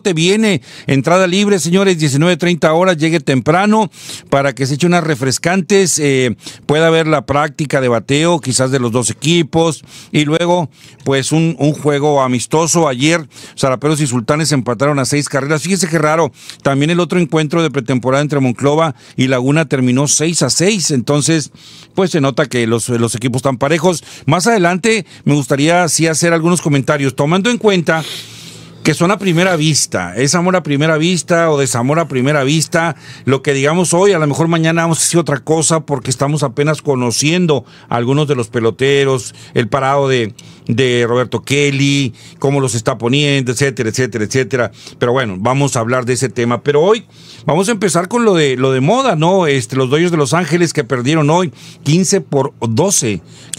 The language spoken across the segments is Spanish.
Viene entrada libre, señores, 19:30 horas, llegue temprano para que se eche unas refrescantes, pueda ver la práctica de bateo, quizás de los dos equipos, y luego, pues, un juego amistoso. Ayer, Zaraperos y Sultanes empataron a 6 carreras. Fíjese qué raro, también el otro encuentro de pretemporada entre Monclova y Laguna terminó 6-6, entonces, pues se nota que los equipos están parejos. Más adelante, me gustaría sí hacer algunos comentarios, tomando en cuenta que son a primera vista, es amor a primera vista o desamor a primera vista, lo que digamos hoy, a lo mejor mañana vamos a decir otra cosa porque estamos apenas conociendo a algunos de los peloteros, el parado de Roberto Kelly, cómo los está poniendo, etcétera, etcétera, etcétera. Pero bueno, vamos a hablar de ese tema. Pero hoy vamos a empezar con lo de moda, ¿no? Los Dodgers de Los Ángeles que perdieron hoy 15-12,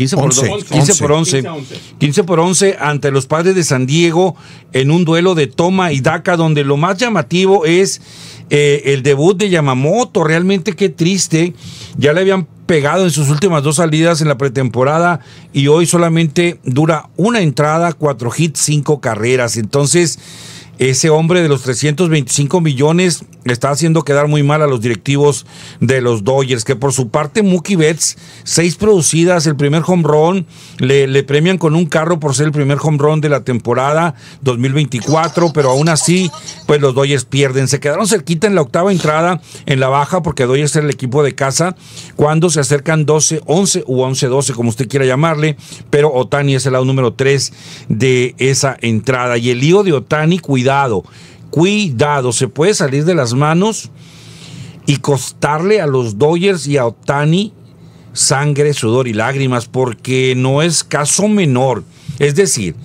15-11 ante los Padres de San Diego en un duelo de toma y daca, donde lo más llamativo es el debut de Yamamoto. Realmente qué triste, ya le habían pegado en sus últimas 2 salidas en la pretemporada y hoy solamente dura una entrada, 4 hits, 5 carreras. Entonces, ese hombre de los 325 millones está haciendo quedar muy mal a los directivos de los Dodgers, que por su parte Mookie Betts, 6 producidas, el primer home run, le premian con un carro por ser el primer home run de la temporada 2024, pero aún así, pues los Dodgers pierden. Se quedaron cerquita en la 8ª entrada, en la baja, porque Dodgers era el equipo de casa, cuando se acercan 12-11 u 11-12, como usted quiera llamarle, pero Ohtani es el lado número 3 de esa entrada. Y el lío de Ohtani, cuidado, se puede salir de las manos y costarle a los Dodgers y a Ohtani sangre, sudor y lágrimas, porque no es caso menor. Es decir,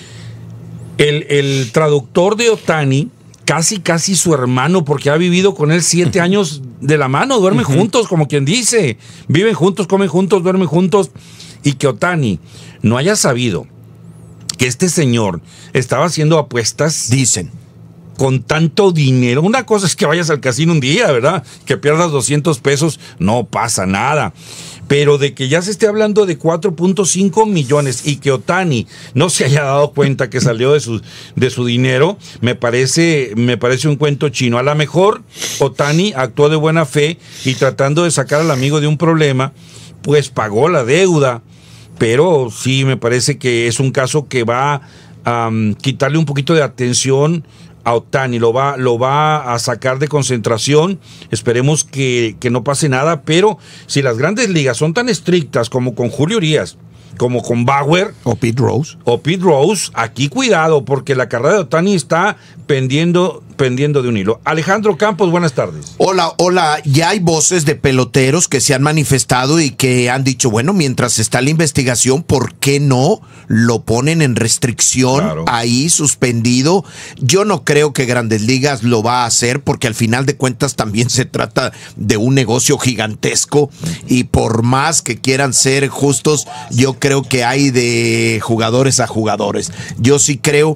el traductor de Ohtani, casi su hermano, porque ha vivido con él 7 años de la mano, duermen juntos, como quien dice, viven juntos, comen juntos, duermen juntos, y que Ohtani no haya sabido que este señor estaba haciendo apuestas, dicen, con tanto dinero. Una cosa es que vayas al casino un día, ¿verdad? Que pierdas 200 pesos, no pasa nada. Pero de que ya se esté hablando de 4.5 millones y que Ohtani no se haya dado cuenta que salió de su dinero, me parece un cuento chino. A lo mejor Ohtani actuó de buena fe y tratando de sacar al amigo de un problema, pues pagó la deuda. Pero sí me parece que es un caso que va a quitarle un poquito de atención a Ohtani, lo va a sacar de concentración. Esperemos que no pase nada, pero si las grandes ligas son tan estrictas como con Julio Urias, como con Bauer o Pete Rose, aquí cuidado, porque la carrera de Ohtani está pendiendo de un hilo. Alejandro Campos, buenas tardes. Hola, ya hay voces de peloteros que se han manifestado y que han dicho, bueno, mientras está la investigación, ¿por qué no lo ponen en restricción, claro, ahí suspendido? Yo no creo que Grandes Ligas lo va a hacer, porque al final de cuentas también se trata de un negocio gigantesco y por más que quieran ser justos, yo creo que hay de jugadores a jugadores. Yo sí creo.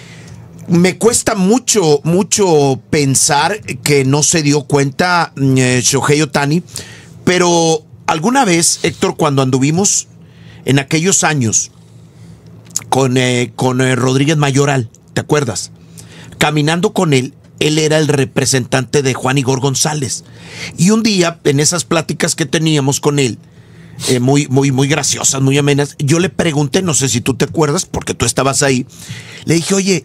Me cuesta mucho pensar que no se dio cuenta Shohei Ohtani, pero alguna vez, Héctor, cuando anduvimos en aquellos años con Rodríguez Mayoral, ¿te acuerdas? Caminando con él era el representante de Juan Igor González. Y un día, en esas pláticas que teníamos con él, muy graciosas, muy amenas, yo le pregunté, no sé si tú te acuerdas, porque tú estabas ahí, le dije, oye,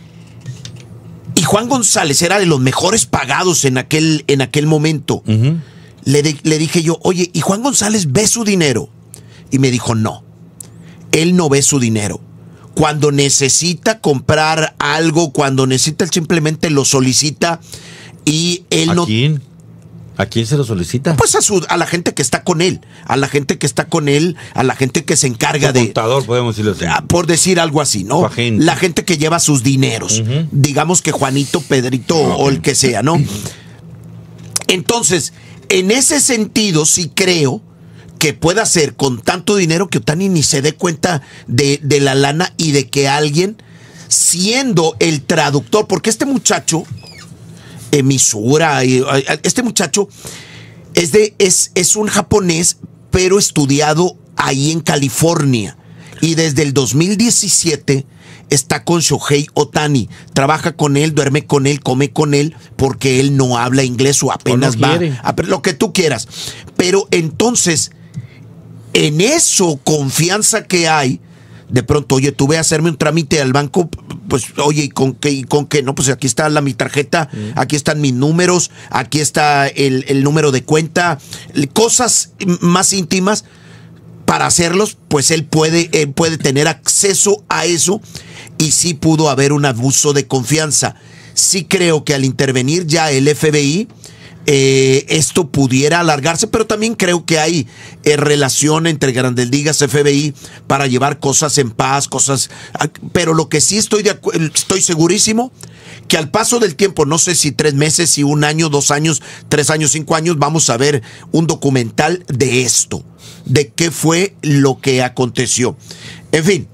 y Juan González era de los mejores pagados en aquel momento. Le dije yo, oye, ¿y Juan González ve su dinero? Y me dijo, no, él no ve su dinero. Cuando necesita comprar algo, cuando necesita, él simplemente lo solicita y él ¿A no... quién? ¿A quién se lo solicita? Pues a la gente que está con él, a la gente que se encarga de... contador, podemos decirlo así. Por decir algo así, ¿no? La gente que lleva sus dineros. Digamos que Juanito, Pedrito o el que sea, ¿no? Entonces, en ese sentido, sí creo que pueda ser con tanto dinero que Ohtani ni se dé cuenta de la lana y de que alguien, siendo el traductor, porque este muchacho... Misura, este muchacho es un japonés, pero estudiado ahí en California, y desde el 2017 está con Shohei Ohtani, trabaja con él, duerme con él, come con él, porque él no habla inglés o apenas va a lo que tú quieras. Pero entonces, en eso, confianza que hay, de pronto, oye, tú ve a hacerme un trámite al banco, pues, oye, ¿y con qué? No, pues aquí está mi tarjeta, aquí están mis números, aquí está el número de cuenta, cosas más íntimas. Para hacerlos, pues él puede tener acceso a eso, y sí pudo haber un abuso de confianza. Sí creo que al intervenir ya el FBI, esto pudiera alargarse, pero también creo que hay relación entre Grandes Ligas, FBI, para llevar cosas en paz, pero lo que sí estoy segurísimo, que al paso del tiempo, no sé si 3 meses, si 1 año, 2 años, 3 años, 5 años, vamos a ver un documental de esto, de qué fue lo que aconteció. En fin,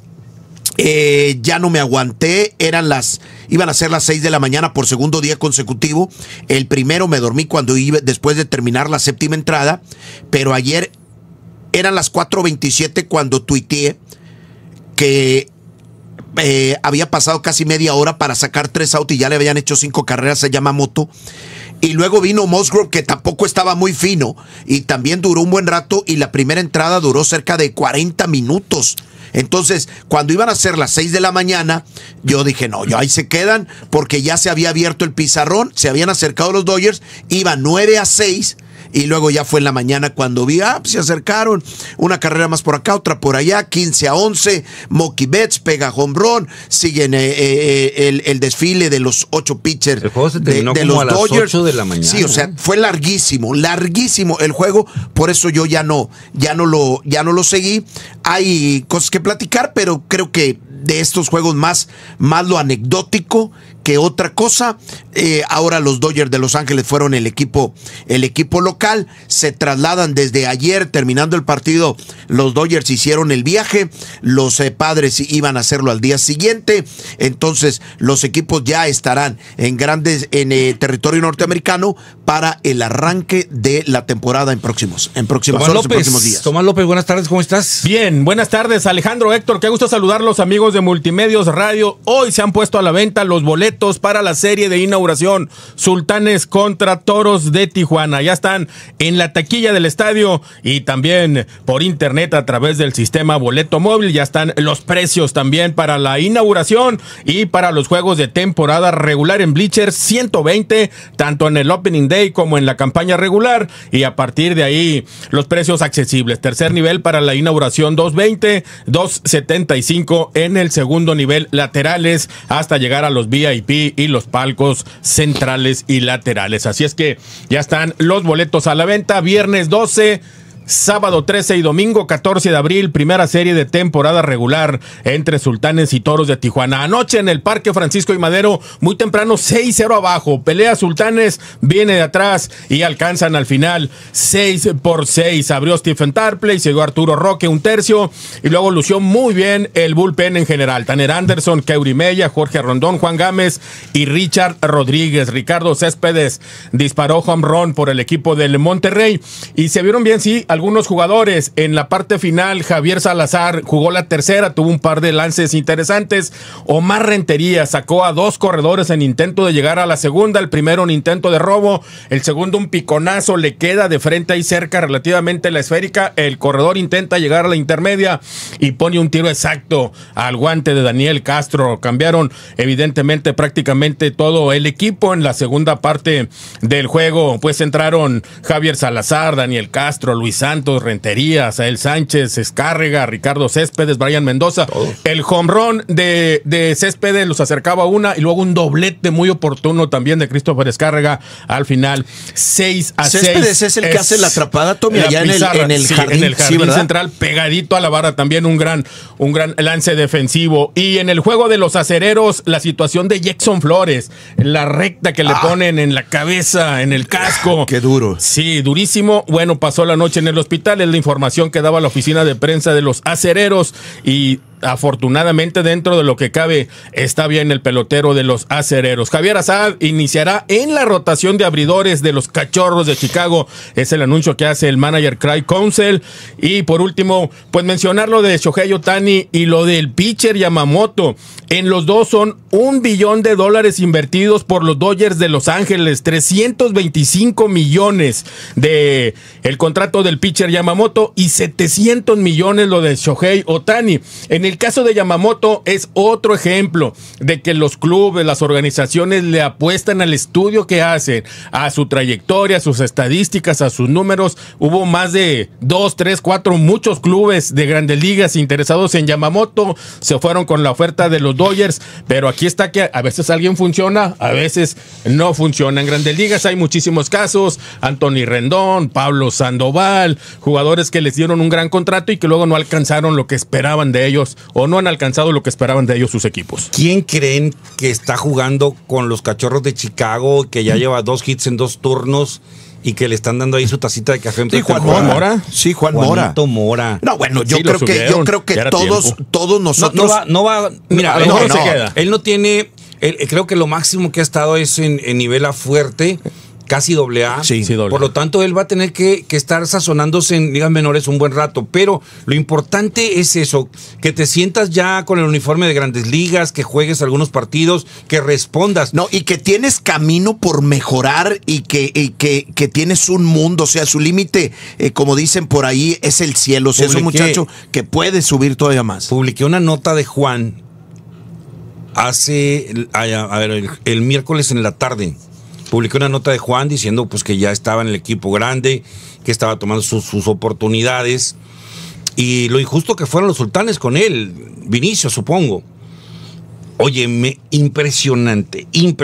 ya no me aguanté, iban a ser las 6 de la mañana por segundo día consecutivo. El primero me dormí después de terminar la 7ª entrada, pero ayer eran las 4:27 cuando tuiteé que había pasado casi media hora para sacar 3 outs y ya le habían hecho 5 carreras a Yamamoto. Y luego vino Musgrove, que tampoco estaba muy fino, y también duró un buen rato, y la primera entrada duró cerca de 40 minutos. Entonces, cuando iban a ser las 6 de la mañana, yo dije, no, ahí se quedan, porque ya se había abierto el pizarrón, se habían acercado los Dodgers, iba 9-6, y luego ya fue en la mañana cuando vi, pues se acercaron, una carrera más por acá, otra por allá, 15-11, Mookie Betts pega home run, siguen el desfile de los 8 pitchers el juego se terminó de como los a las Dodgers. 8 de la mañana. Sí, o sea, fue larguísimo el juego, por eso yo ya no lo seguí. Hay cosas que platicar, pero creo que de estos juegos más lo anecdótico que otra cosa. Ahora los Dodgers de Los Ángeles fueron el equipo local, se trasladan desde ayer, terminando el partido, los Dodgers hicieron el viaje, los Padres iban a hacerlo al día siguiente, entonces los equipos ya estarán en territorio norteamericano para el arranque de la temporada en próximos días. Tomás López, buenas tardes, ¿cómo estás? Bien, buenas tardes, Alejandro, Héctor, qué gusto saludarlos, amigos de Multimedios Radio. Hoy se han puesto a la venta los boletos para la serie de inauguración Sultanes contra Toros de Tijuana. Ya están en la taquilla del estadio y también por internet a través del sistema boleto móvil. Ya están los precios también para la inauguración y para los juegos de temporada regular en bleachers, 120, tanto en el opening day como en la campaña regular, y a partir de ahí los precios accesibles. Tercer nivel para la inauguración, 220, 275 en el segundo nivel, laterales, hasta llegar a los VIP y los palcos centrales y laterales. Así es que ya están los boletos a la venta. Viernes 12, sábado 13 y domingo 14 de abril, primera serie de temporada regular entre Sultanes y Toros de Tijuana. Anoche en el Parque Francisco y Madero, muy temprano, 6-0 abajo. Pelea Sultanes, viene de atrás y alcanzan al final 6-6. Abrió Stephen Tarpley, llegó Arturo Roque, un tercio, y luego lució muy bien el bullpen en general. Tanner Anderson, Keuri Mella, Jorge Rondón, Juan Gámez y Richard Rodríguez. Ricardo Céspedes disparó home run por el equipo del Monterrey, y se vieron bien, sí, algunos jugadores. En la parte final, Javier Salazar jugó la tercera, tuvo un par de lances interesantes. Omar Rentería sacó a 2 corredores en intento de llegar a la segunda. El primero un intento de robo, el segundo un piconazo, le queda de frente ahí cerca relativamente la esférica. El corredor intenta llegar a la intermedia y pone un tiro exacto al guante de Daniel Castro. Cambiaron evidentemente prácticamente todo el equipo en la segunda parte del juego. Pues entraron Javier Salazar, Daniel Castro, Luis Santos, Rentería, Sael Sánchez, Escárrega, Ricardo Céspedes, Brian Mendoza. Todos. El home run de Céspedes los acercaba una, y luego un doblete muy oportuno también de Christopher Escárrega al final, 6-6. Céspedes es el que hace la atrapada, Tommy, allá en el jardín, en el jardín central, pegadito a la barra, también un gran lance defensivo. Y en el juego de los acereros, la situación de Jackson Flores, la recta que le ponen en la cabeza, en el casco. Qué duro. Sí, durísimo. Bueno, pasó la noche en el hospital, es la información que daba la oficina de prensa de los acereros, y afortunadamente dentro de lo que cabe está bien el pelotero de los acereros. Javier Assad iniciará en la rotación de abridores de los Cachorros de Chicago. Es el anuncio que hace el manager Craig Counsell. Y por último, pues mencionar lo de Shohei Ohtani y lo del pitcher Yamamoto. En los dos son $1 billón invertidos por los Dodgers de Los Ángeles, 325 millones de el contrato del pitcher Yamamoto y 700 millones lo de Shohei Ohtani. En el caso de Yamamoto es otro ejemplo de que los clubes, las organizaciones le apuestan al estudio que hacen, a su trayectoria, a sus estadísticas, a sus números. Hubo más de 2, 3, 4, muchos clubes de Grandes Ligas interesados en Yamamoto, se fueron con la oferta de los Dodgers, pero aquí está que a veces alguien funciona, a veces no funciona. En Grandes Ligas hay muchísimos casos, Anthony Rendón, Pablo Sandoval, jugadores que les dieron un gran contrato y que luego no alcanzaron lo que esperaban de ellos o no han alcanzado lo que esperaban de ellos sus equipos. ¿Quién creen que está jugando con los Cachorros de Chicago, que ya lleva 2 hits en 2 turnos y que le están dando ahí su tacita de café? Sí, Juan Mora. Sí, Juan Mora. No, bueno, yo creo que todos nosotros mira, él no tiene, creo que lo máximo que ha estado es en nivel A fuerte, casi AA. Sí, por lo tanto, él va a tener que estar sazonándose en ligas menores un buen rato. Pero lo importante es eso, que te sientas ya con el uniforme de Grandes Ligas, que juegues algunos partidos, que respondas. No, y que tienes camino por mejorar y que tienes un mundo, o sea, su límite, como dicen por ahí, es el cielo. O sea, es un muchacho que puede subir todavía más. Publiqué una nota de Juan el miércoles en la tarde. Publicó una nota de Juan diciendo pues que ya estaba en el equipo grande, que estaba tomando sus oportunidades y lo injusto que fueron los Sultanes con él, Vinicio, supongo. Óyeme, impresionante,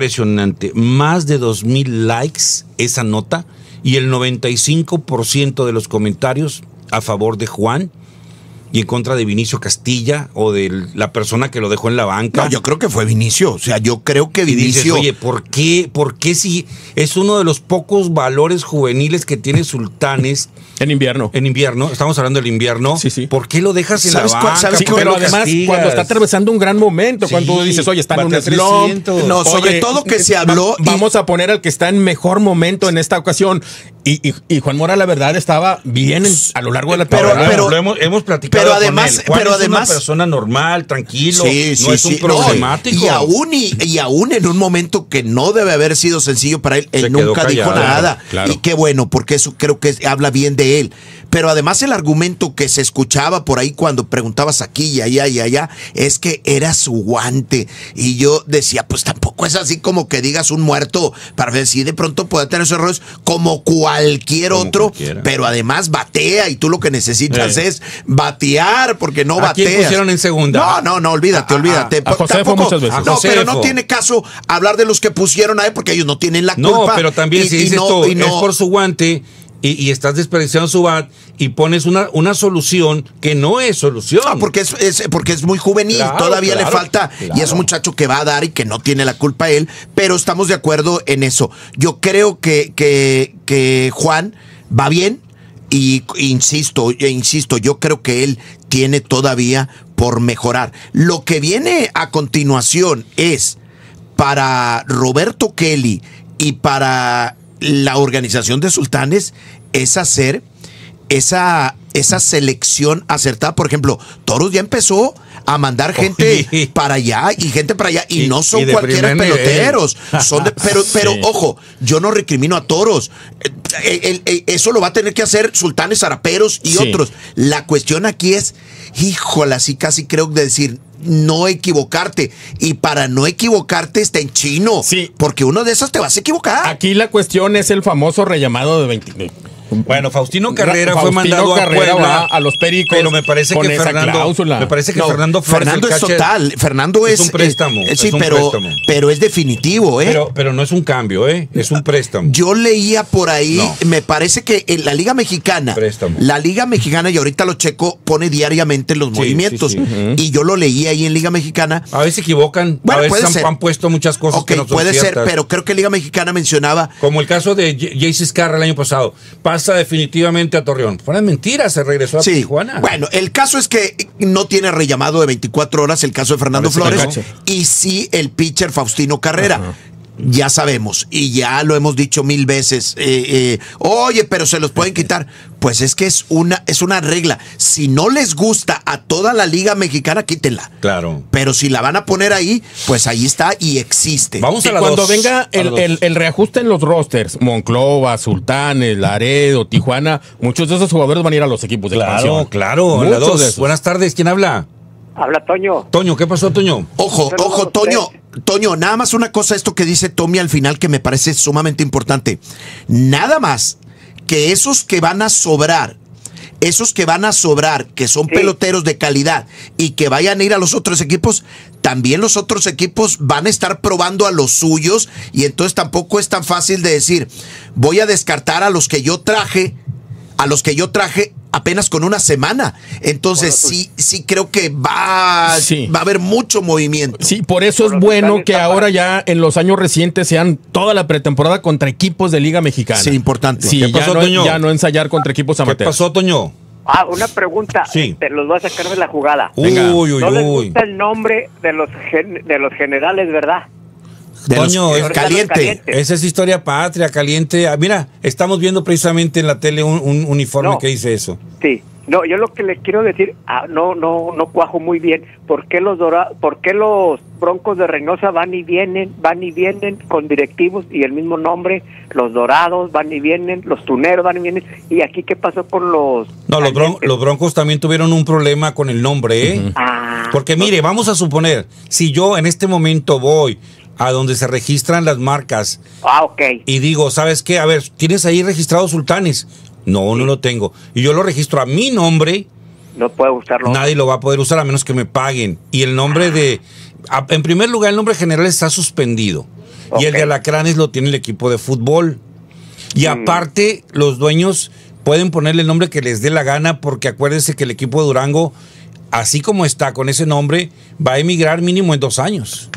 más de 2,000 likes esa nota y el 95% de los comentarios a favor de Juan y en contra de Vinicio Castilla o de la persona que lo dejó en la banca. No, yo creo que fue Vinicio. O sea, yo creo que Vinicio. Y dices, oye, ¿por qué si es uno de los pocos valores juveniles que tiene Sultanes? En invierno. Estamos hablando del invierno. Sí. ¿Por qué lo dejas en la banca? ¿Sabes pero además, cuando está atravesando un gran momento, cuando tú dices, oye, está en un slump. No, sobre todo que se habló. Vamos a poner al que está en mejor momento en esta ocasión. Y Juan Mora, la verdad, estaba bien a lo largo de la temporada. Pero lo hemos platicado. Pero además, Juan es una persona normal, tranquilo, no es un problemático. Y aún en un momento que no debe haber sido sencillo para él, él nunca dijo nada. Claro. Y qué bueno, porque eso creo que habla bien de él. Pero además el argumento que se escuchaba por ahí cuando preguntabas aquí y allá, es que era su guante. Y yo decía, pues tampoco es así como que digas un muerto para ver si de pronto puede tener esos errores como cualquier otro. Pero además batea y tú lo que necesitas es batear porque no bateas. ¿A quién pusieron en segunda? No, olvídate. A Josefo muchas veces. No, pero no tiene caso hablar de los que pusieron ahí porque ellos no tienen la culpa. No, pero también si dices es por su guante y estás desperdiciando su bat y pones una solución que no es solución. No, porque es muy juvenil, todavía le falta y es un muchacho que va a dar y que no tiene la culpa él, pero estamos de acuerdo en eso. Yo creo que Juan va bien y insisto, yo creo que él tiene todavía por mejorar. Lo que viene a continuación es para Roberto Kelly y para la organización de Sultanes es hacer esa selección acertada. Por ejemplo, Toros ya empezó a mandar gente para allá y no son cualquiera peloteros. Pero ojo, yo no recrimino a Toros. Eso lo va a tener que hacer Sultanes, Zaraperos y otros. La cuestión aquí es, híjole, así casi creo que decir, no equivocarte. Y para no equivocarte está en chino. Sí. Porque uno de esos te vas a equivocar. Aquí la cuestión es el famoso rellamado de 20. Bueno, Faustino Carrera fue mandado a Puebla, a los Pericos. Pero me parece que Fernando Fernando es total. Fernando es un préstamo. Sí, pero es definitivo, Pero no es un cambio, es un préstamo. Yo leía por ahí, me parece que en la Liga Mexicana, y ahorita lo checo, pone diariamente los movimientos. Sí. Y yo lo leí ahí en Liga Mexicana. A veces se equivocan, bueno, a veces han puesto muchas cosas que no son puede ciertas. Ser, pero creo que Liga Mexicana mencionaba. Como el caso de Jayce Scarra el año pasado. pasa definitivamente a Torreón. Fueron mentiras, se regresó a Tijuana. Bueno, el caso es que no tiene rellamado de 24 horas el caso de Fernando Flores y sí el pitcher Faustino Carrera. Ajá. Ya sabemos, y ya lo hemos dicho 1000 veces, oye, pero se los pueden quitar. Pues es que es una regla. Si no les gusta a toda la Liga Mexicana, quítenla. Claro. Pero si la van a poner ahí, pues ahí está y existe. Vamos a la cuando dos. Venga el reajuste en los rosters, Monclova, Sultanes, Laredo, Tijuana, muchos de esos jugadores van a ir a los equipos de expansión. Claro, la dos. Buenas tardes, ¿quién habla? Habla Toño. Toño, ¿qué pasó, Toño? Ojo, Toño, nada más una cosa, esto que dice Tommy al final que me parece sumamente importante. Nada más que esos que van a sobrar, que son peloteros de calidad y que vayan a ir a los otros equipos, también los otros equipos van a estar probando a los suyos y entonces tampoco es tan fácil de decir, voy a descartar a los que yo traje apenas con una semana. Entonces sí creo que va a haber mucho movimiento. Sí, por eso es bueno que ahora ya en los años recientes sean toda la pretemporada contra equipos de Liga Mexicana. Sí, importante. Sí, ¿qué pasó, Toño? Ya no ensayar contra equipos amateurs. ¿Qué pasó, Toño? Una pregunta. Sí. Te los voy a sacar de la jugada. Uy. No les gusta el nombre de los generales, ¿verdad? Toño, es Caliente. Esa es historia patria, Caliente. Mira, estamos viendo precisamente en la tele un uniforme que dice eso. Sí. No, yo lo que les quiero decir, no cuajo muy bien. ¿Por qué los Broncos de Reynosa van y vienen con directivos y el mismo nombre? Los Dorados van y vienen, los Tuneros van y vienen. ¿Y aquí qué pasó con los? No, los Broncos también tuvieron un problema con el nombre, ¿eh? Porque mire, vamos a suponer, si yo en este momento voy a donde se registran las marcas y digo, ¿sabes qué? A ver, ¿tienes ahí registrados Sultanes? No lo tengo. Y yo lo registro a mi nombre. No puedo usarlo. Nadie lo va a poder usar a menos que me paguen. Y el nombre en primer lugar, el nombre general está suspendido. Y el de Alacranes lo tiene el equipo de fútbol. Y aparte, los dueños pueden ponerle el nombre que les dé la gana, porque acuérdense que el equipo de Durango, así como está con ese nombre, va a emigrar mínimo en 2 años.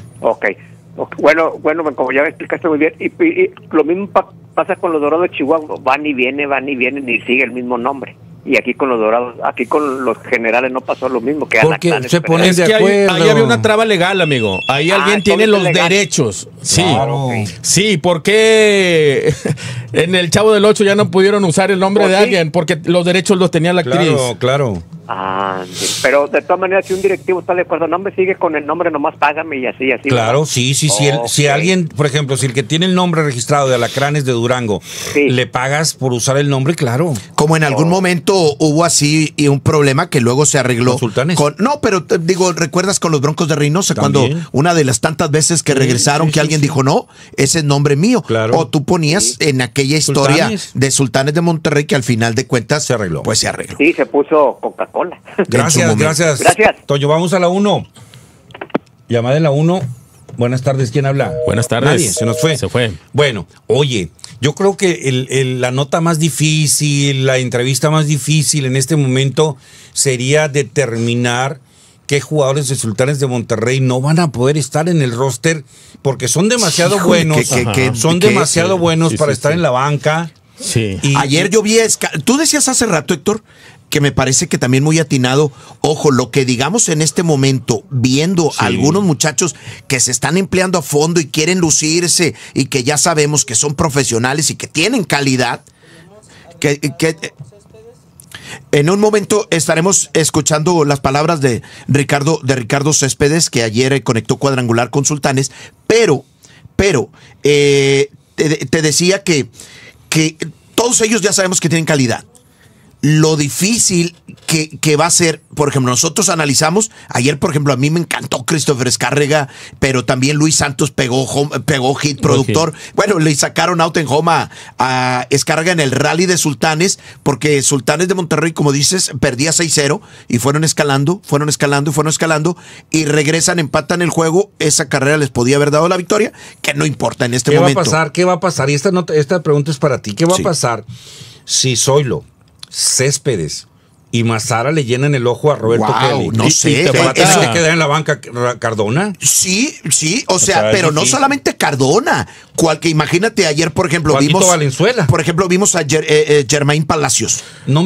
Bueno, como ya me explicaste muy bien, y lo mismo pasa con los Dorados de Chihuahua, van y vienen y sigue el mismo nombre. Y aquí con los Dorados, aquí con los generales no pasó lo mismo que porque se ponen de acuerdo. Ahí había una traba legal, amigo. Ahí alguien tiene los derechos. Sí, sí, porque en el Chavo del 8 ya no pudieron usar el nombre de alguien porque los derechos los tenía la actriz. Claro. Sí. Pero de todas maneras, si un directivo está de acuerdo, no me sigue con el nombre, nomás págame y así. Claro, sí. Si alguien, por ejemplo, si el que tiene el nombre registrado de Alacranes de Durango, le pagas por usar el nombre, claro. Como en algún momento hubo así y un problema que luego se arregló. ¿Con Sultanes? No, pero digo, ¿recuerdas con los Broncos de Reynosa? ¿También? Cuando una de las tantas veces que regresaron alguien dijo, no, ese es nombre mío. Claro. O tú ponías en aquella historia de Sultanes de Monterrey que al final de cuentas se arregló. Pues se arregló. Sí, se puso Coca-Cola. Gracias. Toño, vamos a la 1. Llamada en la 1. Buenas tardes, ¿quién habla? Buenas tardes. Nadie, se nos fue. Se fue. Bueno, oye, yo creo que la nota más difícil, la entrevista más difícil en este momento sería determinar qué jugadores de Sultanes de Monterrey no van a poder estar en el roster porque son demasiado buenos. Son demasiado buenos para estar en la banca. Sí. Ayer yo vi tú decías hace rato, Héctor, que me parece que también muy atinado, ojo, lo que digamos en este momento, viendo a algunos muchachos que se están empleando a fondo y quieren lucirse y que ya sabemos que son profesionales y que tienen calidad, que en un momento estaremos escuchando las palabras de Ricardo Céspedes, que ayer conectó cuadrangular con Sultanes, pero te decía que todos ellos ya sabemos que tienen calidad. Lo difícil que va a ser, por ejemplo, nosotros analizamos, ayer por ejemplo a mí me encantó Christopher Escárrega, pero también Luis Santos pegó hit productor. Bueno, le sacaron out en home a Escárrega en el rally de Sultanes, porque Sultanes de Monterrey, como dices, perdía 6-0 y fueron escalando y regresan, empatan el juego. Esa carrera les podía haber dado la victoria, que no importa en este momento. ¿Qué va a pasar? Y esta pregunta es para ti. ¿Qué va a pasar si Zoilo, Céspedes, y Mazara le llenan el ojo a Roberto Kelly. No sé. ¿Eso te queda en la banca Cardona? Sí, o sea, pero no solamente Cardona. Imagínate, ayer, por ejemplo, Juanito Valenzuela. Por ejemplo, vimos a Germain Palacios. No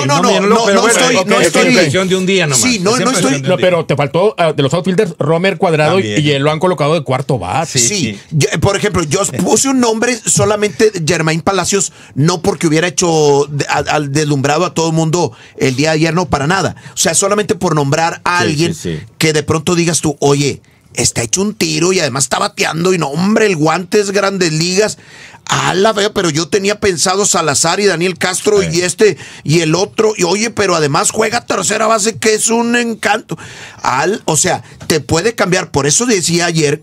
estoy de un día nomás. Sí, no estoy. No, pero te faltó de los outfielders Romer Cuadrado y lo han colocado de cuarto base. Sí. Por ejemplo, yo puse un nombre solamente Germain Palacios, no porque hubiera hecho al deslumbrado a todo el mundo el día de ayer, no, para nada. O sea, solamente por nombrar a alguien que de pronto digas tú, oye, está hecho un tiro y además está bateando y no, hombre, el guante es Grandes Ligas. La veo, pero yo tenía pensado Salazar y Daniel Castro y el otro. Y oye, pero además juega tercera base, que es un encanto. O sea, te puede cambiar. Por eso decía ayer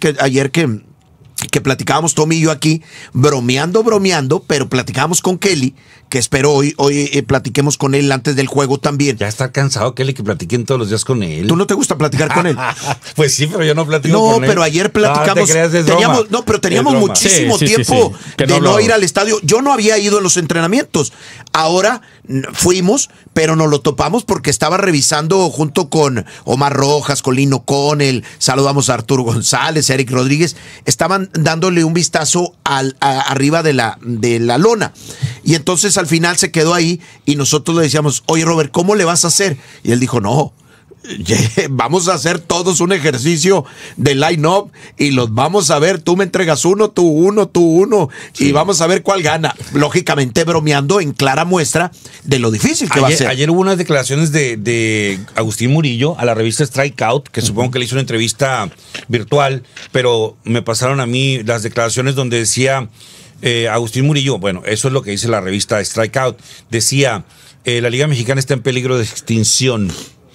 que platicábamos Tommy y yo aquí, bromeando, pero platicábamos con Kelly, que espero hoy platiquemos con él antes del juego también. Ya está cansado Kelly que platiquen todos los días con él. ¿Tú no te gusta platicar con él? Pues sí, pero yo no platico con él. No, pero ayer platicamos. Teníamos muchísimo tiempo de no ir al estadio. Yo no había ido en los entrenamientos. Ahora fuimos, pero nos lo topamos porque estaba revisando junto con Omar Rojas, con Lino Connell, saludamos a Arturo González, a Eric Rodríguez, estaban dándole un vistazo arriba de la lona. Y entonces al final se quedó ahí y nosotros le decíamos, oye Robert, ¿cómo le vas a hacer? Y él dijo, no, vamos a hacer todos un ejercicio de line-up y los vamos a ver, tú me entregas uno, tú uno, y vamos a ver cuál gana. Lógicamente bromeando en clara muestra de lo difícil que va a ser. Ayer hubo unas declaraciones de Agustín Murillo a la revista Strikeout, que supongo que le hizo una entrevista virtual, pero me pasaron a mí las declaraciones donde decía Agustín Murillo, bueno, eso es lo que dice la revista Strikeout, decía, la Liga Mexicana está en peligro de extinción.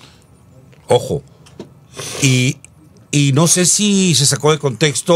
Ojo, y no sé si se sacó de contexto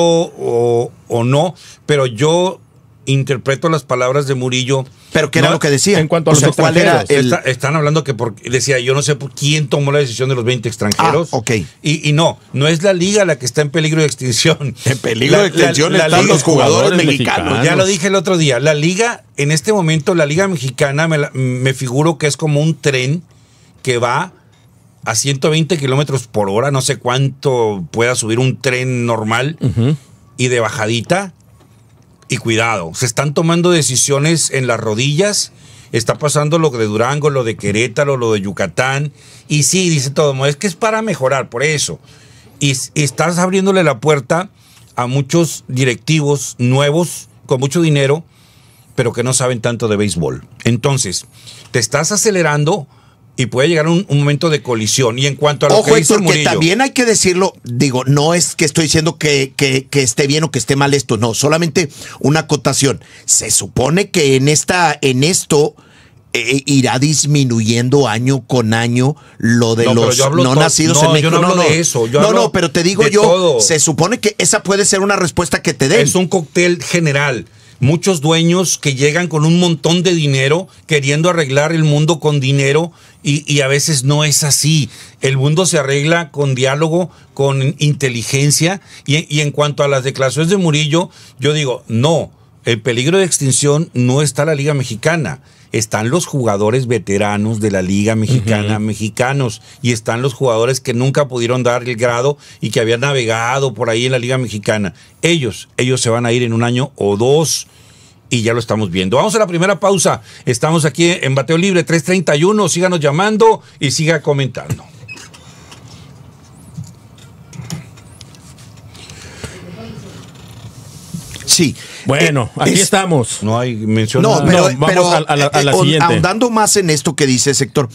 o no, pero yo interpreto las palabras de Murillo. ¿Pero qué era lo que decía? En cuanto a los extranjeros. Están hablando que decía, yo no sé quién tomó la decisión de los 20 extranjeros. Ok. Y no es la liga la que está en peligro de extinción. En peligro de extinción están los jugadores mexicanos. Ya lo dije el otro día. La liga, en este momento, la Liga Mexicana, me figuro que es como un tren que va a 120 kilómetros por hora, no sé cuánto pueda subir un tren normal, y de bajadita, y cuidado, se están tomando decisiones en las rodillas, está pasando lo de Durango, lo de Querétaro, lo de Yucatán, y sí, dice todo, es que es para mejorar, por eso, y estás abriéndole la puerta a muchos directivos nuevos, con mucho dinero, pero que no saben tanto de béisbol. Entonces, te estás acelerando y puede llegar un momento de colisión. Y en cuanto a lo que dice Murillo, que también hay que decirlo, digo, no es que estoy diciendo que esté bien o que esté mal esto, no, solamente una acotación. Se supone que en esto irá disminuyendo año con año lo de los no nacidos en México. Yo no hablo de eso. Pero te digo yo, se supone que esa puede ser una respuesta que te den. Es un cóctel general. Muchos dueños que llegan con un montón de dinero queriendo arreglar el mundo con dinero y a veces no es así. El mundo se arregla con diálogo, con inteligencia y en cuanto a las declaraciones de Murillo, yo digo, no, el peligro de extinción no está la Liga Mexicana. Están los jugadores veteranos de la Liga Mexicana, mexicanos, y están los jugadores que nunca pudieron dar el grado y que habían navegado por ahí en la Liga Mexicana. Ellos se van a ir en un año o dos y ya lo estamos viendo. Vamos a la primera pausa. Estamos aquí en Bateo Libre 331. Síganos llamando y siga comentando. Sí. Bueno, aquí estamos. No hay mención. Vamos a la siguiente. Ahondando más en esto que dice Héctor,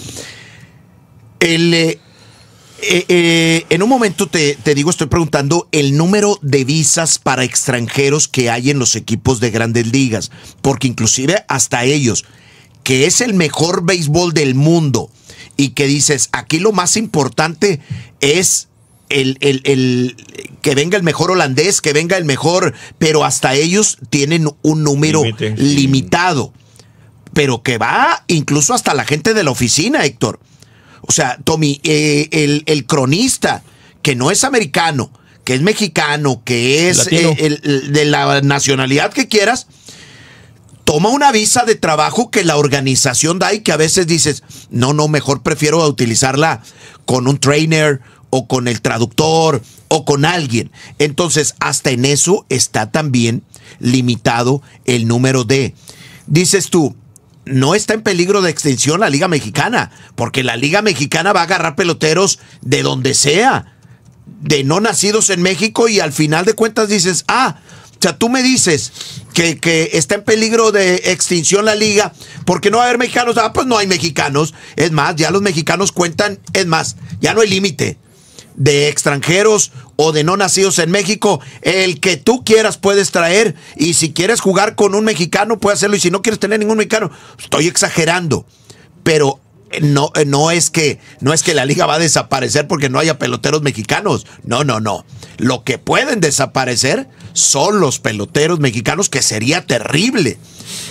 en un momento te digo, estoy preguntando el número de visas para extranjeros que hay en los equipos de Grandes Ligas, porque inclusive hasta ellos, que es el mejor béisbol del mundo, y que dices, aquí lo más importante es el que venga el mejor holandés, que venga el mejor, pero hasta ellos tienen un número limitado, pero que va incluso hasta la gente de la oficina, Héctor. O sea, Tommy, el cronista, que no es americano, que es mexicano, que es de la nacionalidad que quieras, toma una visa de trabajo que la organización da y que a veces dices, no, mejor prefiero utilizarla con un trainer o con el traductor o con alguien. Entonces, hasta en eso está también limitado el número de. Dices tú, no está en peligro de extinción la Liga Mexicana, porque la Liga Mexicana va a agarrar peloteros de donde sea, de no nacidos en México, y al final de cuentas dices, o sea, tú me dices que está en peligro de extinción la liga porque no va a haber mexicanos. Pues no hay mexicanos. Es más, ya los mexicanos cuentan, es más, ya no hay límite de extranjeros o de no nacidos en México. El que tú quieras puedes traer, y si quieres jugar con un mexicano puedes hacerlo, y si no quieres tener ningún mexicano, estoy exagerando, pero no es que la liga va a desaparecer porque no haya peloteros mexicanos. No. Lo que pueden desaparecer son los peloteros mexicanos, que sería terrible.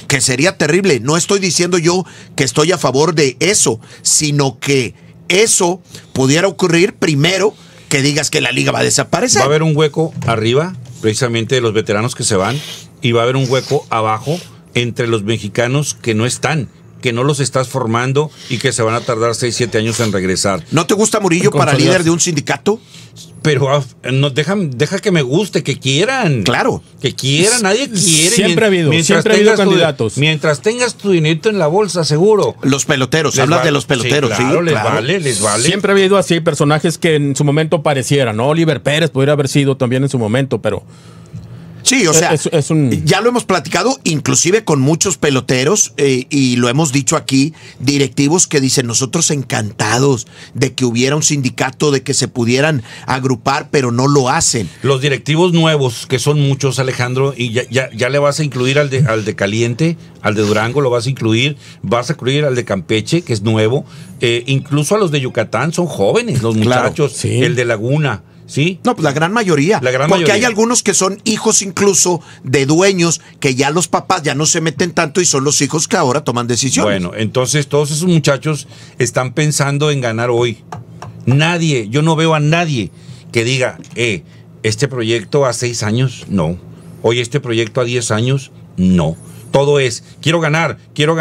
No estoy diciendo yo que estoy a favor de eso, sino que eso pudiera ocurrir primero que digas que la liga va a desaparecer. Va a haber un hueco arriba, precisamente de los veteranos que se van, y va a haber un hueco abajo entre los mexicanos que no están, que no los estás formando y que se van a tardar 6-7 años en regresar. ¿No te gusta Murillo para líder de un sindicato? Pero no, deja que me guste, que quieran. Claro. Que quieran, nadie quiere. Siempre ha habido candidatos. Mientras tengas tu dinero en la bolsa, seguro. Los peloteros, hablas de los peloteros. Sí, claro, les vale. Siempre ha habido así personajes que en su momento parecieran, ¿no? Oliver Pérez podría haber sido también en su momento, pero... Sí, o sea, ya lo hemos platicado, inclusive con muchos peloteros, y lo hemos dicho aquí, directivos que dicen, nosotros encantados de que hubiera un sindicato, de que se pudieran agrupar, pero no lo hacen. Los directivos nuevos, que son muchos, Alejandro, y ya le vas a incluir al de Caliente, al de Durango lo vas a incluir al de Campeche, que es nuevo, incluso a los de Yucatán, son jóvenes los muchachos, claro, sí. El de Laguna. ¿Sí? No, pues la gran mayoría. Porque hay algunos que son hijos incluso de dueños, que ya los papás ya no se meten tanto y son los hijos que ahora toman decisiones. Bueno, entonces todos esos muchachos están pensando en ganar hoy. Yo no veo a nadie que diga, este proyecto a 6 años, no. Hoy este proyecto a 10 años, no. Todo es, quiero ganar.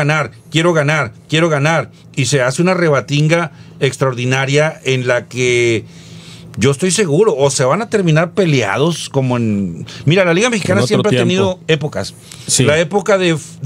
Y se hace una rebatinga extraordinaria en la que... Yo estoy seguro, o se van a terminar peleados como en... Mira, la Liga Mexicana siempre ha tenido épocas. Sí. La época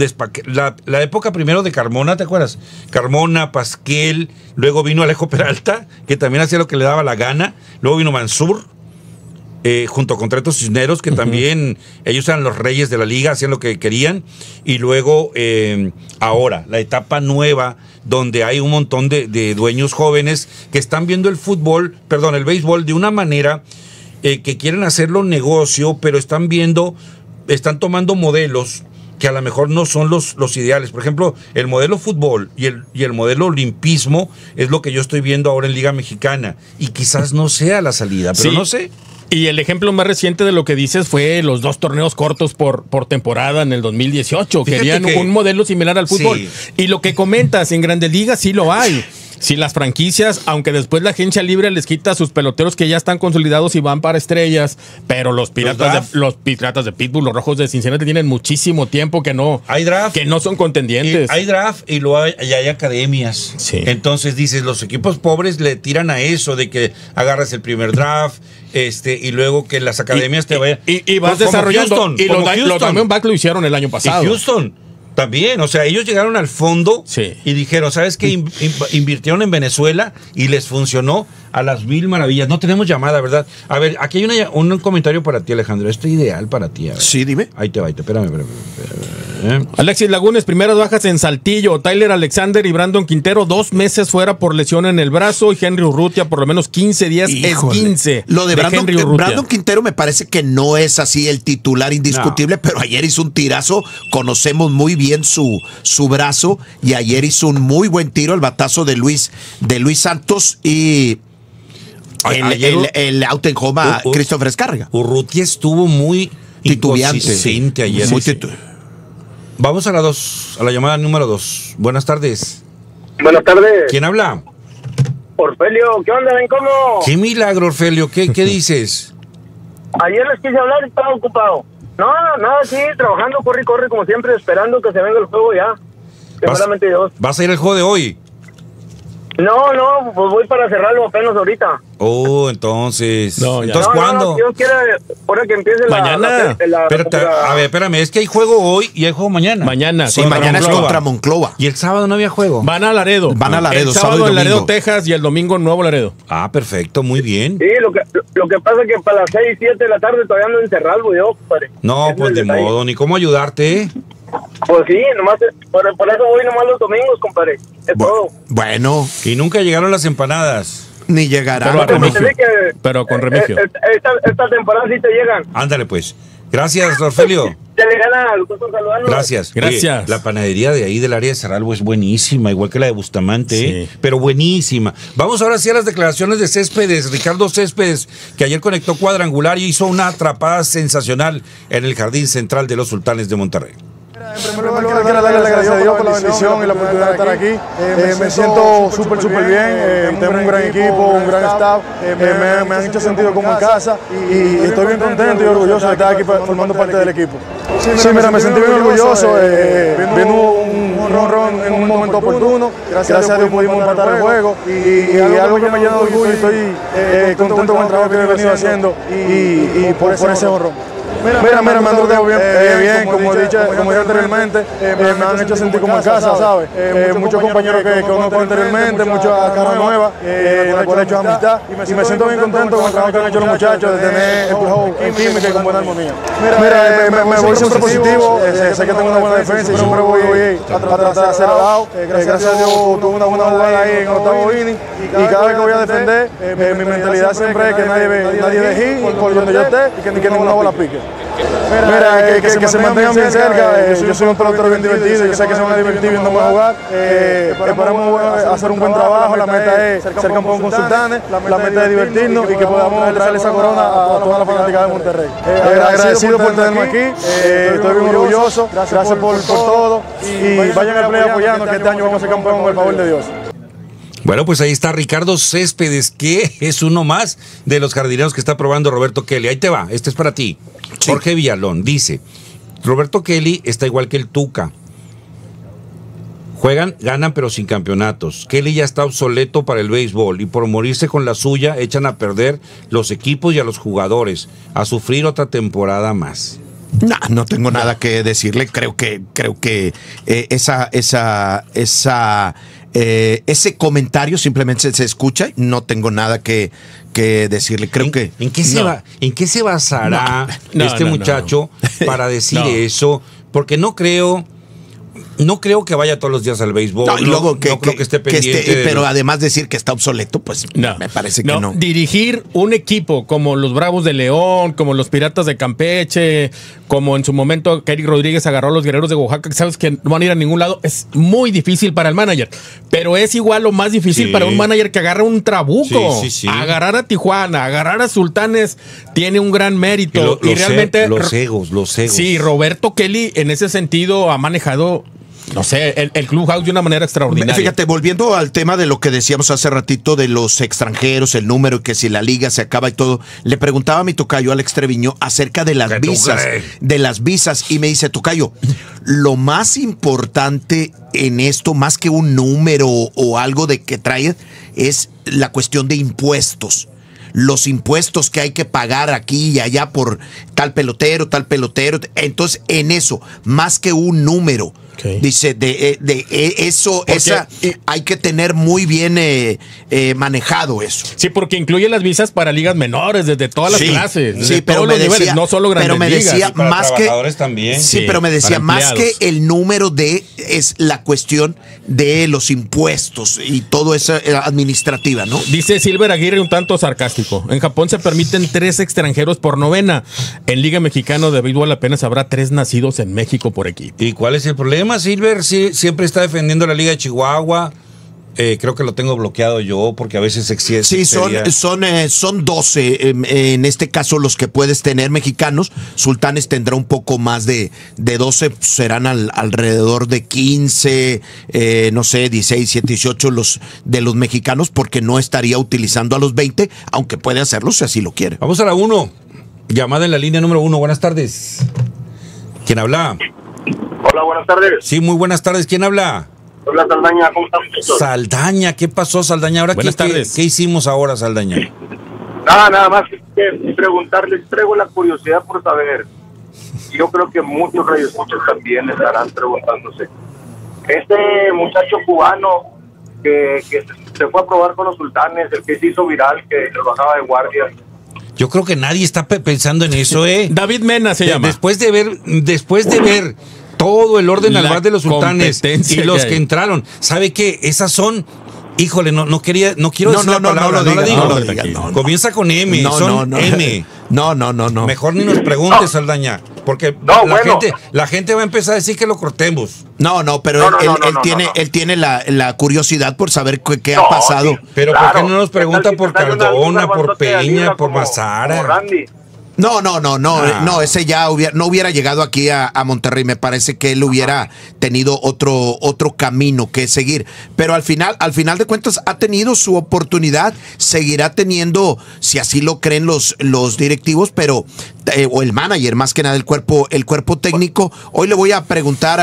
la época primero de Carmona, ¿te acuerdas? Carmona, Pasquel, luego vino Alejo Peralta, que también hacía lo que le daba la gana. Luego vino Mansur, junto con Treto Cisneros, que también ellos eran los reyes de la liga, hacían lo que querían. Y luego, ahora, la etapa nueva, donde hay un montón de dueños jóvenes que están viendo el béisbol de una manera que quieren hacerlo negocio, pero están tomando modelos que a lo mejor no son los ideales. Por ejemplo, el modelo fútbol y el modelo olimpismo es lo que yo estoy viendo ahora en Liga Mexicana, y quizás no sea la salida, pero sí. No sé. Y el ejemplo más reciente de lo que dices fue los 2 torneos cortos por temporada en el 2018. Fíjate, querían un modelo similar al fútbol. Sí. Y lo que comentas, en Grandes Ligas sí lo hay. Si las franquicias, aunque después la agencia libre les quita a sus peloteros que ya están consolidados y van para estrellas, pero los piratas de Pittsburgh, los Rojos de Cincinnati tienen muchísimo tiempo que no son contendientes. Hay draft y hay academias. Sí. Entonces dices, los equipos pobres le tiran a eso de que agarras el primer draft, y luego que las academias te vayan. Y vas desarrollando. Houston, y los Diamondbacks lo hicieron el año pasado. Y Houston también, o sea, ellos llegaron al fondo y dijeron, ¿sabes qué? Invirtieron en Venezuela y les funcionó a las mil maravillas. No tenemos llamada, ¿verdad? A ver, aquí hay un comentario para ti, Alejandro. Esto es ideal para ti. Sí, dime. Ahí te va, espérame. Alexis Lagunes, primeras bajas en Saltillo. Tyler Alexander y Brandon Quintero, 2 meses fuera por lesión en el brazo. Y Henry Urrutia, por lo menos 15 días. Híjole. Es 15. Lo de Brandon Quintero me parece que no es así el titular indiscutible, pero ayer hizo un tirazo. Conocemos muy bien su brazo, y ayer hizo un muy buen tiro, el batazo de Luis Santos, y el out en home a Christopher Escarga. Urrutia estuvo muy titubeante ayer. Vamos a la llamada número 2. Buenas tardes. Buenas tardes. ¿Quién habla? Orfelio, ¿qué onda? ¿Ven cómo? Qué milagro, Orfelio. ¿Qué dices? Ayer les quise hablar y estaba ocupado. No, sí, trabajando, corre, como siempre, esperando que se venga el juego ya. Seguramente Dios. ¿Vas a ir al juego de hoy? No, pues voy para cerrarlo apenas ahorita. Entonces. Entonces, ¿cuándo? Dios quiera, ahora que empiece mañana. A ver, espérame, es que hay juego hoy y hay juego mañana. Mañana. Sí, mañana es contra Monclova. ¿Y el sábado no había juego? Van a Laredo. El sábado en Laredo, Texas, y el domingo en Nuevo Laredo. Ah, perfecto, muy bien. Sí, lo que pasa es que para las 6, 7 de la tarde todavía ando encerrado, yo, compadre. No, pues de modo, ni cómo ayudarte. Pues sí, nomás, por eso voy nomás los domingos, compadre. Es todo. Bueno. Y nunca llegaron las empanadas. Ni llegará. Pero con remigio. Esta temporada sí te llegan. Ándale, pues. Gracias, Rogelio. Te le gana al gusto saludarnos. Gracias. Gracias. Oye, la panadería de ahí del área de Cerralbo es buenísima, igual que la de Bustamante, Sí. pero buenísima. Vamos ahora sí a las declaraciones de Céspedes, Ricardo Céspedes, que ayer conectó cuadrangular y hizo una atrapada sensacional en el jardín central de los Sultanes de Monterrey. En primer lugar, quiero darle las gracias a Dios por la bendición y la oportunidad de estar aquí. Me siento súper bien. Tengo un gran equipo, un gran staff. Me han hecho sentido como en casa y estoy bien contento y orgulloso de estar aquí formando parte del equipo. Sí, mira, me sentí bien orgulloso. Viendo un honrón en un momento oportuno. Gracias a Dios pudimos empatar el juego y algo que me llena de orgullo y estoy contento con el trabajo que he venido haciendo y por ese honrón. Mira, me han tratado bien, como dije anteriormente, me han hecho sentir como en casa, ¿sabes? Muchos compañeros que conozco anteriormente, muchas caras nuevas, en las cuales he hecho amistad, y me siento bien contento con el trabajo que han hecho los muchachos, de tener el juego en química y con buena armonía. Mira, me voy siempre positivo, sé que tengo una buena defensa y siempre voy a tratar de hacer al lado. Gracias a Dios tuve una buena jugada ahí en el octavo inning, y cada vez que voy a defender, mi mentalidad siempre es que nadie deje por donde yo esté y que ninguna bola pique. Mira, que se mantengan bien cerca. Yo soy un pelotero bien divertido, yo sé que se van a divertir viéndome jugar. Esperamos hacer un buen trabajo. La meta es ser campeón con Sultanes, la meta es divertirnos y que podamos traerle esa corona a toda la fanática de Monterrey. Agradecido por tenerme aquí, estoy bien orgulloso, gracias por todo y vayan al play apoyando que este año vamos a ser campeón con el favor de Dios. Bueno, pues ahí está Ricardo Céspedes, que es uno más de los jardineros que está probando Roberto Kelly. Ahí te va, este es para ti. Sí. Jorge Villalón dice, Roberto Kelly está igual que el Tuca. Juegan, ganan, pero sin campeonatos. Kelly ya está obsoleto para el béisbol y por morirse con la suya echan a perder los equipos y a los jugadores, a sufrir otra temporada más. No tengo nada que decirle. Creo que ese comentario simplemente se escucha y no tengo nada que decirle. Creo que ¿En qué se basará este muchacho para decir eso? Porque no creo que vaya todos los días al béisbol. No, y luego no creo que esté pendiente. Pero además decir que está obsoleto, pues me parece que no. Dirigir un equipo como los Bravos de León, como los Piratas de Campeche, como en su momento Eric Rodríguez agarró a los Guerreros de Oaxaca, que sabes que no van a ir a ningún lado, es muy difícil para el manager. Pero es igual o más difícil para un manager que agarra un Trabuco. Sí. Agarrar a Tijuana, agarrar a Sultanes, tiene un gran mérito. Y realmente los egos. Sí, Roberto Kelly en ese sentido ha manejado, no sé, el Clubhouse de una manera extraordinaria. Fíjate, volviendo al tema de lo que decíamos hace ratito de los extranjeros, el número, que si la liga se acaba y todo, le preguntaba a mi tocayo Alex Treviño acerca de las visas, y me dice, tocayo, lo más importante en esto, más que un número o algo de que trae, es la cuestión de impuestos. Los impuestos que hay que pagar aquí y allá por tal pelotero. Entonces, en eso, más que un número, dice, eso, hay que tener muy bien manejado eso. Sí, porque incluye las visas para ligas menores, desde todas las clases. Sí, pero me decía, niveles, no solo grandes ligas. Más que también. Sí, pero me decía, más que el número es la cuestión de los impuestos y todo eso administrativa, ¿no? Dice Silver Aguirre un tanto sarcástico. En Japón se permiten 3 extranjeros por novena. En Liga Mexicana de Béisbol apenas habrá 3 nacidos en México por equipo. ¿Y cuál es el problema? Silver siempre está defendiendo la Liga de Chihuahua. Creo que lo tengo bloqueado yo porque a veces existe. Sí, son 12 en este caso los que puedes tener mexicanos. Sultanes tendrá un poco más de 12, serán alrededor de 15, no sé, 16, 17, 18 los de los mexicanos, porque no estaría utilizando a los 20, aunque puede hacerlo si así lo quiere. Vamos a la 1. Llamada en la línea número 1. Buenas tardes. ¿Quién habla? Hola, buenas tardes. Sí, muy buenas tardes. ¿Quién habla? Hola, Saldaña, ¿cómo estás? Saldaña, ¿qué pasó, Saldaña? Ahora, Buenas tardes. ¿Qué hicimos ahora, Saldaña? Nada más que preguntarles, traigo la curiosidad por saber. Yo creo que muchos radioescuchas también estarán preguntándose. Este muchacho cubano que se fue a probar con los Sultanes, el que se hizo viral, que trabajaba de guardia. Yo creo que nadie está pensando en eso, ¿eh? David Mena se llama. Después de ver todo el orden al bar de los Sultanes y los que entraron, ¿sabe qué? Esas son... Híjole, no quiero decir la palabra, no la digo. Comienza con M, M. No. Mejor ni nos preguntes, Saldaña, porque la gente va a empezar a decir que lo cortemos. Pero él tiene la curiosidad por saber qué ha pasado. Sí, pero claro. ¿por qué no nos pregunta por Cardona, por Peña, por Mazara? No, ese ya no hubiera llegado aquí a Monterrey. Me parece que él hubiera tenido otro camino que seguir. Pero al final de cuentas ha tenido su oportunidad, seguirá teniendo, si así lo creen los directivos, pero o el manager, más que nada el cuerpo técnico. Hoy le voy a preguntar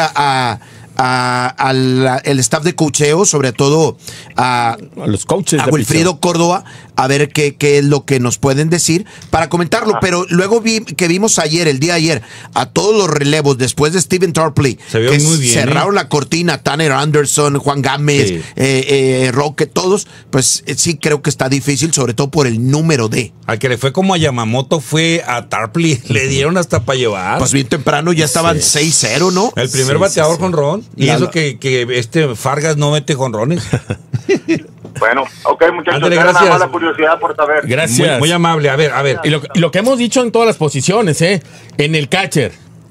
al staff de coacheo, sobre todo a los coaches, a Wilfrido Córdoba, a ver qué es lo que nos pueden decir para comentarlo. Pero luego vimos el día de ayer, a todos los relevos después de Steven Tarpley, que muy bien, cerraron la cortina, Tanner Anderson, Juan Gámez, Roque, todos, pues sí creo que está difícil, sobre todo por el número de. Al que le fue como a Yamamoto fue a Tarpley, le dieron hasta para llevar. Pues bien temprano ya estaban 6-0, ¿no? El primer bateador jonrón. Y eso que Fargas no mete jonrones. Bueno, ok, muchachos, Ándale, nada gracias. más la curiosidad por saber. Gracias. Muy amable. A ver. Y lo que hemos dicho en todas las posiciones, en el catcher.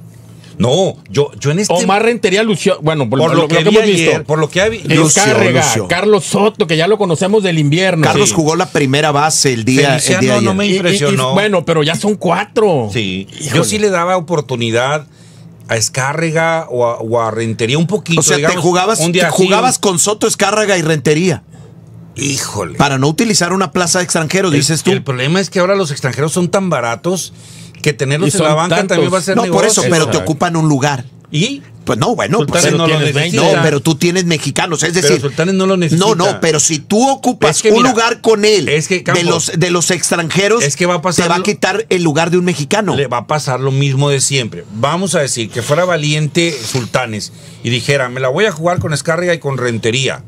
No, yo en este... Omar Rentería lució, bueno, por lo que vi hemos ayer, visto. por lo que vi... Escárrega, Carlos Soto, que ya lo conocemos del invierno. Carlos jugó la primera base el día de ayer. No me impresionó. Bueno, pero ya son 4. Sí, yo sí le daba oportunidad a Escárrega o a Rentería un poquito. O sea, digamos, te jugabas con Soto, Escárrega y Rentería. Híjole. Para no utilizar una plaza de extranjeros, dices tú. El problema es que ahora los extranjeros son tan baratos que tenerlos en la banca también va a ser negocio. No, por eso, pero te ocupan un lugar. ¿Y? Pues no, bueno, Sultanes pues no lo necesita. No, pero tú tienes mexicanos, es decir, pero Sultanes no lo necesita. No, pero si tú ocupas un lugar con él de los extranjeros, es que va a pasar, te va a quitar el lugar de un mexicano. Le va a pasar lo mismo de siempre. Vamos a decir que fuera valiente Sultanes y dijera, me la voy a jugar con Escárrega y con Rentería.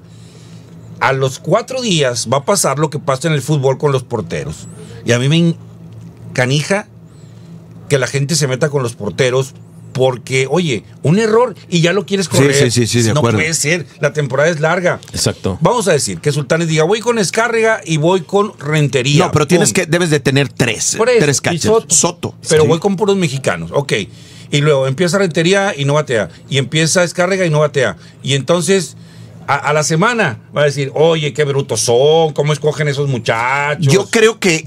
A los 4 días va a pasar lo que pasa en el fútbol con los porteros. Y a mí me canija que la gente se meta con los porteros porque, oye, un error y ya lo quieres correr. Sí, de no acuerdo. puede ser, la temporada es larga. Exacto. Vamos a decir que Sultanes diga, voy con Escárrega y voy con Rentería. No, pero debes de tener 3 catchers. Soto. Pero voy con puros mexicanos, ok. Y luego empieza Rentería y no batea. Y empieza Escárrega y no batea. Y entonces... A la semana va a decir, oye, qué brutos son, cómo escogen esos muchachos. Yo creo que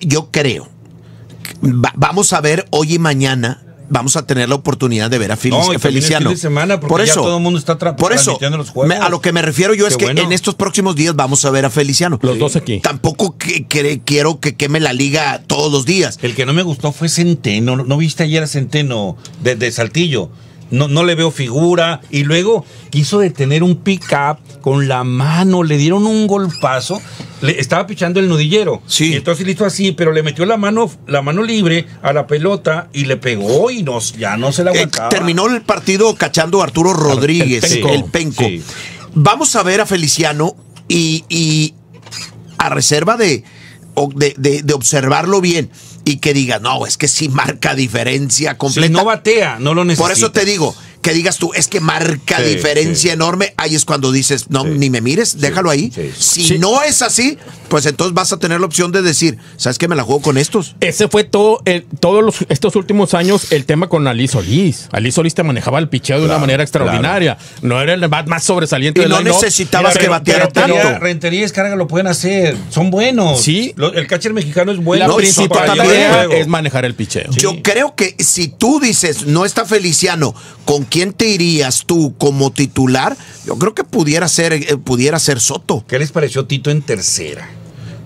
vamos a ver hoy y mañana, vamos a tener la oportunidad de ver a Feliciano. El fin de semana porque por eso, ya todo el mundo está transmitiendo los juegos. A lo que me refiero yo es que en estos próximos días vamos a ver a Feliciano. Los dos aquí. Tampoco quiero que queme la liga todos los días. El que no me gustó fue Centeno. ¿No viste ayer a Centeno de Saltillo? No le veo figura. Y luego quiso detener un pick-up con la mano. Le dieron un golpazo. Estaba pichando el nudillero. Sí. Y entonces le hizo así, pero le metió la mano libre a la pelota y le pegó y ya no se la aguantaba. Terminó el partido cachando a Arturo Rodríguez, el penco. Sí. Vamos a ver a Feliciano y a reserva de observarlo bien. Y que diga, no, es que sí marca diferencia completa. Si no batea, no lo necesita. Por eso te digo, que digas tú, es que marca diferencia enorme. Ahí es cuando dices, no, ni me mires, déjalo ahí. Si no es así, pues entonces vas a tener la opción de decir, ¿sabes qué? Me la juego con estos. Ese fue estos últimos años el tema con Ali Solís. Ali Solís te manejaba el picheo de una manera extraordinaria. No era el bat más sobresaliente del line. Y no necesitabas que bateara tanto. Rentería y Escárrega lo pueden hacer. Son buenos. Sí. El catcher mexicano es bueno. La principal tarea es manejar el picheo. Sí. Yo creo que si tú dices, no está Feliciano, ¿con quién te irías tú como titular? Yo creo que pudiera ser Soto. ¿Qué les pareció Tito en tercera?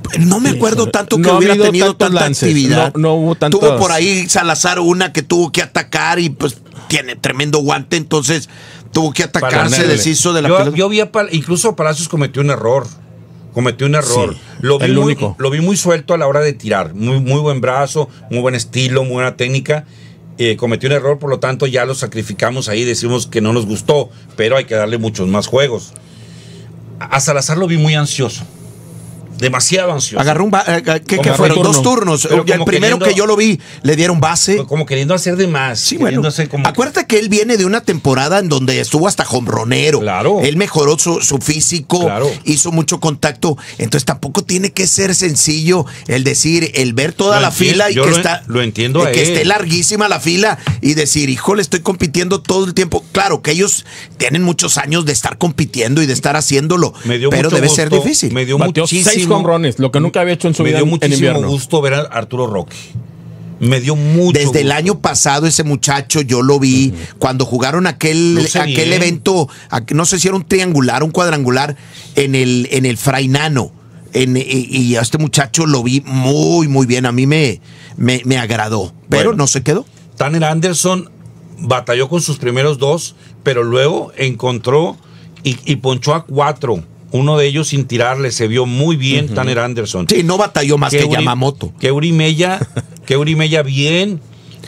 No me acuerdo tanto que no hubiera habido tenido tantos tanta lances, actividad. no hubo tantos. Tuvo por ahí Salazar una que tuvo que atacar y pues tiene tremendo guante, entonces tuvo que atacar, se deshizo de la pelota. Yo vi incluso Palacios cometió un error. Sí, lo vi muy suelto a la hora de tirar. Muy buen brazo, muy buen estilo, muy buena técnica. Cometió un error, por lo tanto ya lo sacrificamos ahí, decimos que no nos gustó, pero hay que darle muchos más juegos. A Salazar lo vi muy ansioso. Demasiado ansioso. Agarró ¿qué fueron? 2 turnos. El primero que yo lo vi, le dieron base. Como queriendo hacer de más. Sí, bueno. Acuérdate que él viene de una temporada en donde estuvo hasta jonronero. Claro. Él mejoró su físico, claro. Hizo mucho contacto. Entonces tampoco tiene que ser sencillo el decir, el ver toda la fila y que lo entiendo que esté larguísima la fila y decir, híjole, estoy compitiendo todo el tiempo. Claro que ellos tienen muchos años de estar compitiendo y de estar haciéndolo, pero debe ser difícil. Me dio muchísimo 6 jonrones, lo que nunca había hecho en su vida. Me dio muchísimo gusto ver a Arturo Roque. Me dio mucho Desde el año pasado ese muchacho yo lo vi cuando jugaron aquel evento, no sé si era un triangular, un cuadrangular en el Frainano. Y a este muchacho lo vi muy bien. A mí me agradó, pero no se quedó. Tanner Anderson batalló con sus primeros 2, pero luego encontró y ponchó a 4. Uno de ellos sin tirarle, se vio muy bien Tanner Anderson. Sí, no batalló más que Yamamoto. Keuri Mella bien.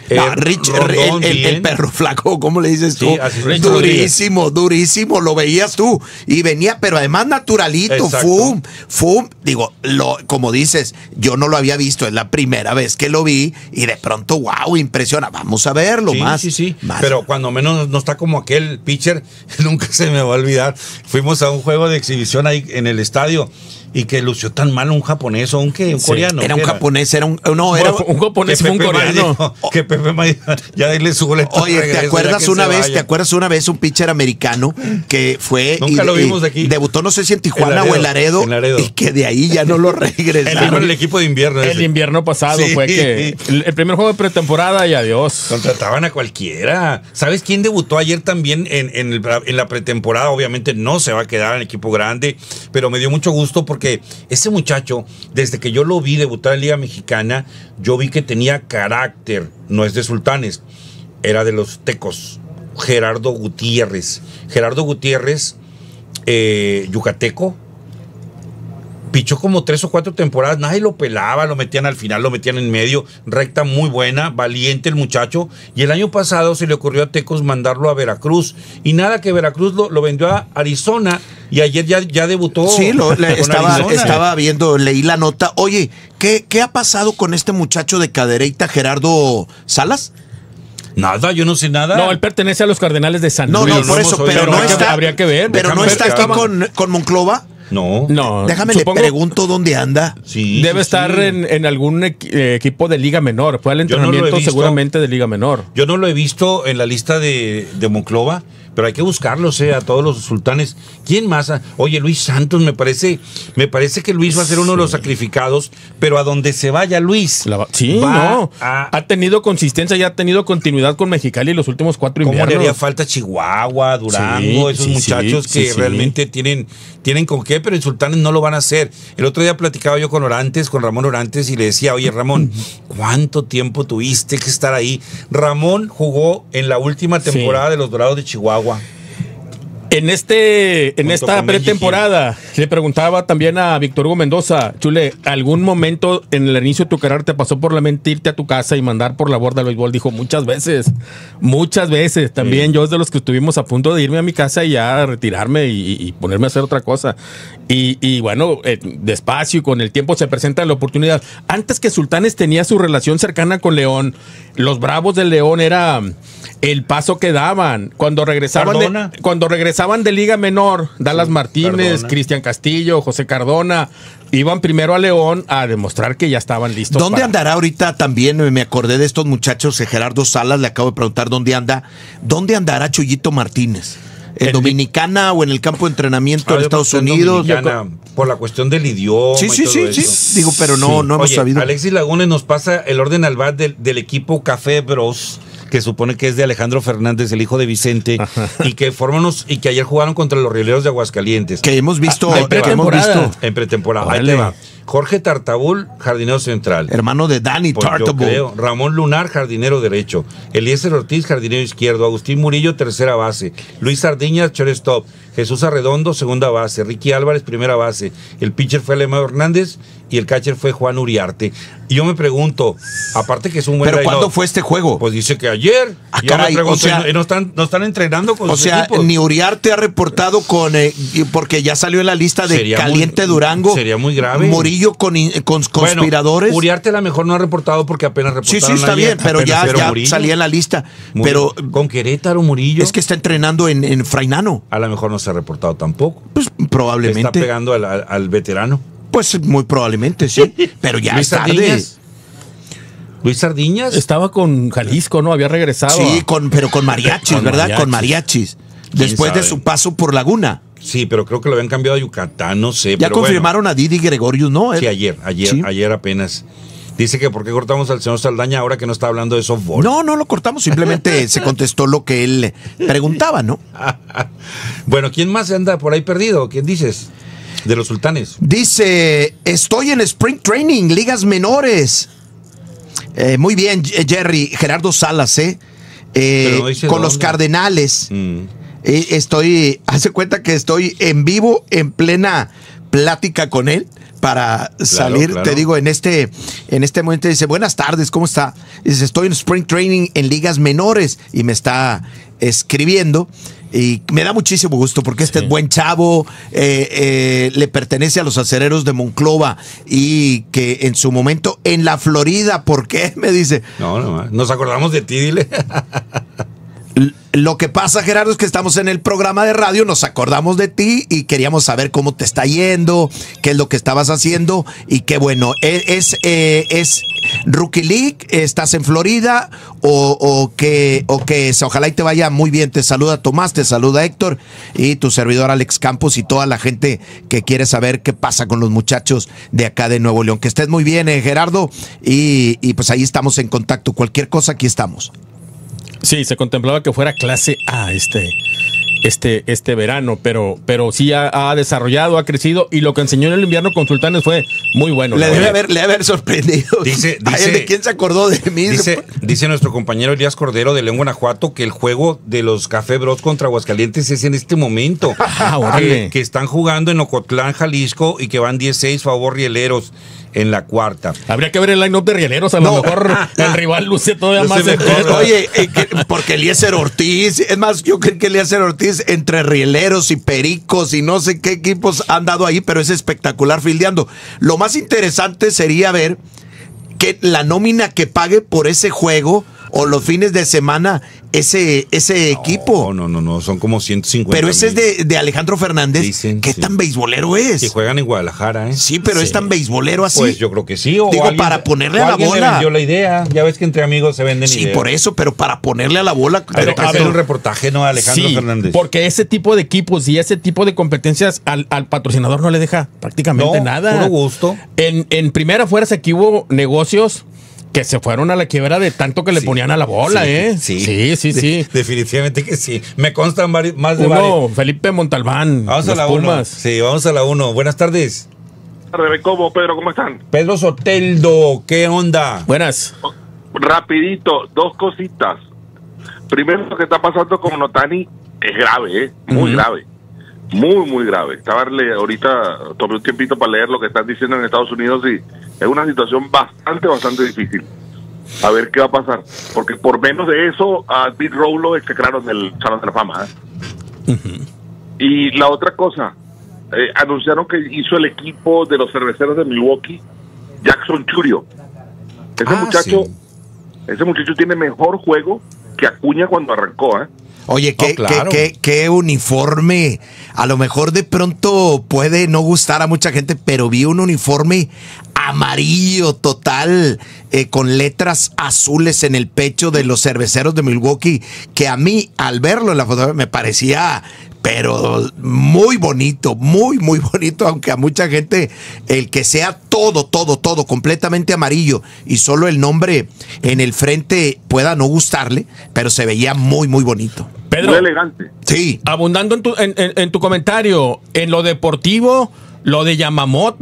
El perro flaco, ¿cómo le dices tú? Sí, durísimo, lo veías tú. Y venía, pero además naturalito, fum. Digo, como dices, yo no lo había visto, es la primera vez que lo vi y de pronto, wow, impresiona. Vamos a verlo más. Sí. Pero cuando menos no está como aquel pitcher, nunca se me va a olvidar. Fuimos a un juego de exhibición ahí en el estadio. Y que lució tan mal un japonés o un coreano. Era un japonés, era un japonés y un coreano. Dijo, que Pepe ya dile su boleto. Oye, ¿te acuerdas una vez un pitcher americano que fue nunca lo vimos de aquí? Debutó no sé si en Tijuana o en Laredo. Y que de ahí ya no lo regresaron. El equipo de invierno. El invierno pasado fue que el primer juego de pretemporada y adiós. Contrataban a cualquiera. ¿Sabes quién debutó ayer también en la pretemporada? Obviamente no se va a quedar en el equipo grande, pero me dio mucho gusto porque ese muchacho, desde que yo lo vi debutar en Liga Mexicana, yo vi que tenía carácter. No es de Sultanes, era de los Tecos. Gerardo Gutiérrez, yucateco, pichó como 3 o 4 temporadas, nadie lo pelaba, lo metían al final, lo metían en medio, recta muy buena, valiente el muchacho, y el año pasado se le ocurrió a Tecos mandarlo a Veracruz, y nada que Veracruz lo vendió a Arizona, y ayer ya debutó. Sí, estaba viendo, leí la nota. Oye, ¿qué ha pasado con este muchacho de cadereita, Gerardo Salas? Nada, yo no sé nada. No, él pertenece a los Cardenales de San Luis. No, por eso, pero no está. Habría que ver. Pero no está aquí con Monclova. No. Déjame le pregunto dónde anda. Sí, debe estar en algún equipo de Liga Menor. Fue al entrenamiento seguramente de Liga Menor. Yo no lo he visto en la lista de Monclova, pero hay que buscarlos, a todos los Sultanes. ¿Quién más? Oye, Luis Santos, me parece que Luis va a ser uno de los sacrificados, pero a donde se vaya Luis. Ha tenido consistencia y ha tenido continuidad con Mexicali los últimos 4 inviernos. ¿Cómo le haría falta Chihuahua, Durango, esos muchachos que realmente tienen con qué, pero en Sultanes no lo van a hacer? El otro día platicaba yo con Ramón Orantes, y le decía, oye, Ramón, ¿cuánto tiempo tuviste que estar ahí? Ramón jugó en la última temporada de los Dorados de Chihuahua. En esta pretemporada, le preguntaba también a Víctor Hugo Mendoza, Chule, ¿algún momento en el inicio de tu carrera te pasó por la mente irte a tu casa y mandar por la borda el béisbol? Dijo, muchas veces. También yo es de los que estuvimos a punto de irme a mi casa y ya retirarme y ponerme a hacer otra cosa. Y bueno, despacio y con el tiempo se presenta la oportunidad. Antes que Sultanes tenía su relación cercana con León, los Bravos de León era el paso que daban. Cuando regresaban de Liga Menor, Dallas Martínez, Cristian Castillo, José Cardona, iban primero a León a demostrar que ya estaban listos. ¿Dónde andará ahorita también? Me acordé de estos muchachos, Gerardo Salas, le acabo de preguntar dónde anda. ¿Dónde andará Chuyito Martínez? ¿En Dominicana o en el campo de entrenamiento de Estados Unidos? Por la cuestión del idioma. Sí. Digo, pero no hemos sabido. Alexis Lagunes nos pasa el orden al bat del equipo Café Bros, que supone que es de Alejandro Fernández, el hijo de Vicente, y que ayer jugaron contra los Rieleros de Aguascalientes. Que hemos visto en pretemporada. Ahí te va. Jorge Tartabul, jardinero central. Hermano de Danny Pues yo Tartabul. creo. Ramón Lunar, jardinero derecho. Eliezer Ortiz, jardinero izquierdo. Agustín Murillo, tercera base. Luis Sardiñas, shortstop. Jesús Arredondo, segunda base. Ricky Álvarez, primera base. El pitcher fue Alemão Hernández y el catcher fue Juan Uriarte. Y yo me pregunto, aparte que es un buen ¿Pero cuándo line-up, fue este juego? Pues dice que ayer. Ah, Yo caray, me pregunto, o sea, ¿no están entrenando con O sus sea, equipos? ni Uriarte ha reportado con porque ya salió en la lista de Sería Caliente muy- Durango. sería muy grave. Murillo con conspiradores. Bueno, Uriarte a lo mejor no ha reportado porque apenas reportaron Sí, está ayer. bien, pero ya Murillo, salía en la lista. Murillo, Pero con Querétaro, Murillo. es que está entrenando en Frainano. A lo mejor no se ha reportado tampoco. Pues Le está probablemente. pegando al veterano. Pues muy probablemente, sí. Pero ya Luis es tarde. Sardiñas. Luis Sardiñas. Estaba con Jalisco, ¿no? Había regresado. Sí, pero con mariachis, Con ¿verdad? mariachis. Con mariachis. Después de sabe? su paso por Laguna. Sí, pero creo que lo habían cambiado a Yucatán, no sé. Ya pero confirmaron a Didi Gregorius, ¿no? Bueno. Sí, ayer apenas. Dice que por qué cortamos al señor Saldaña ahora que no está hablando de softball. No lo cortamos, simplemente se contestó lo que él preguntaba, ¿no? Bueno, ¿quién más anda por ahí perdido? ¿Quién dices? De los sultanes. Dice, estoy en Spring Training, ligas menores. Muy bien, Jerry, Gerardo Salas, Pero no dice con los dónde. Cardenales. Mm. Hace cuenta que estoy en vivo, en plena plática con él para salir, claro. te digo, en este momento dice, buenas tardes, ¿cómo está? Dice, estoy en Spring Training en ligas menores y me está escribiendo y me da muchísimo gusto porque este es buen chavo, le pertenece a los acereros de Monclova y que en su momento en la Florida, ¿por qué? Me dice. No, nos acordamos de ti, dile. Lo que pasa, Gerardo, es que estamos en el programa de radio, nos acordamos de ti y queríamos saber cómo te está yendo, qué es lo que estabas haciendo y qué bueno. ¿Es Rookie League? ¿Estás en Florida? ¿O que ojalá y te vaya muy bien? Te saluda Tomás, te saluda Héctor y tu servidor Alex Campos y toda la gente que quiere saber qué pasa con los muchachos de acá de Nuevo León. Que estés muy bien, Gerardo, y pues ahí estamos en contacto. Cualquier cosa, aquí estamos. Sí, se contemplaba que fuera clase A este verano, pero sí ha desarrollado, ha crecido y lo que enseñó en el invierno con Sultanes fue muy bueno. Le debe haber sorprendido. Dice- ¿De quién se acordó de mí? Dice nuestro compañero Elías Cordero de León, Guanajuato, que el juego de los Café Bros contra Aguascalientes es en este momento. Órale. que están jugando en Ocotlán, Jalisco, y que van 16 favor rieleros en la cuarta. Habría que ver el line-up de rieleros, a lo mejor el rival luce todavía más Luce mejor, secreto. Oye, porque Eliezer Ortiz, es más, yo creo que Eliezer Ortiz entre rieleros y pericos y no sé qué equipos han dado ahí, pero es espectacular fildeando. Lo más interesante sería ver que la nómina que pague por ese juego o los fines de semana ese equipo. No, son como 150. Pero ese es de Alejandro Fernández. Dicen, ¿Qué sí. tan beisbolero es? Que juegan en Guadalajara, ¿eh? Sí, pero es tan beisbolero así. Pues yo creo que sí. Digo, para ponerle o a la alguien le bola. vendió la idea. Ya ves que entre amigos se venden Sí, ideas. por eso, pero para ponerle a la bola. Pero a hacer ver, un reportaje, ¿no? A Alejandro Sí, Fernández. porque ese tipo de equipos y ese tipo de competencias al patrocinador no le deja prácticamente No, nada. puro gusto. En primera fuerza aquí hubo negocios que se fueron a la quiebra de tanto que le Sí. ponían a la bola, Sí. Sí. Definitivamente que sí. Me constan más de varios. Uno, Felipe Montalbán, Vamos a los la 1. Pumas. Sí, vamos a la 1. Buenas tardes. ¿Cómo, Pedro? ¿Cómo están? Pedro Soteldo, ¿qué onda? Buenas. Rapidito, dos cositas. Primero, lo que está pasando con Notani es grave, muy grave. Muy grave. Ahorita tomé un tiempito para leer lo que están diciendo en Estados Unidos y es una situación bastante difícil. A ver qué va a pasar. Porque por menos de eso, a Pete Rose lo execraron del Salón de la Fama. Y la otra cosa, anunciaron que hizo el equipo de los cerveceros de Milwaukee, Jackson Churio. Ese muchacho tiene mejor juego que Acuña cuando arrancó, Oye, claro. qué uniforme. A lo mejor de pronto puede no gustar a mucha gente, pero vi un uniforme amarillo total, con letras azules en el pecho de los cerveceros de Milwaukee, que a mí, al verlo en la fotografía, me parecía, pero muy bonito, muy bonito, aunque a mucha gente el que sea todo completamente amarillo y solo el nombre en el frente pueda no gustarle, pero se veía muy bonito. Pedro, muy elegante. Sí. abundando en tu comentario, en lo deportivo, lo de Yamamoto,